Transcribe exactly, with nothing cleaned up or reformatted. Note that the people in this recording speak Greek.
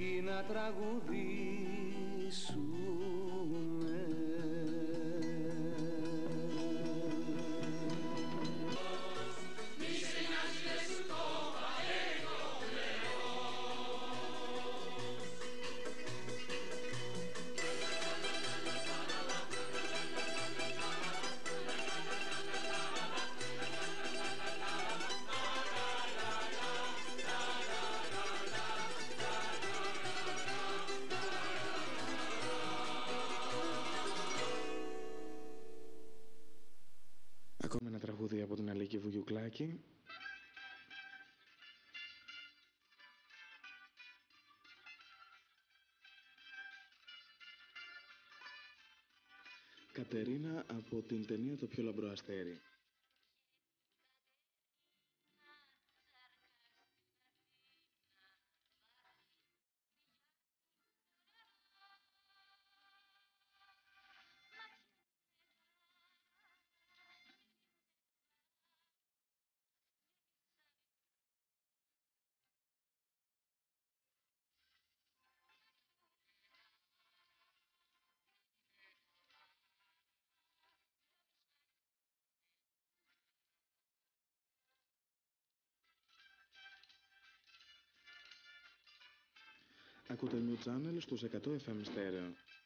να τραγουδήσουμε. Ακόμη ένα τραγούδι από την Αλίκη Βουγιουκλάκη. Κατερίνα από την ταινία «Το πιο λαμπρό αστέρι». Ακούτε New Channel στους εκατό εφ εμ στέρεο.